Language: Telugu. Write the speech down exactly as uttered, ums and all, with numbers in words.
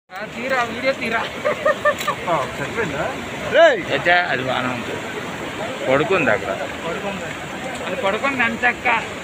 తీరా వీడియో తీరా అది బాగానే ఉంటుంది. పడుకుంది అక్కడ, పడుకుంది అది పడుకుంది అంతక్క.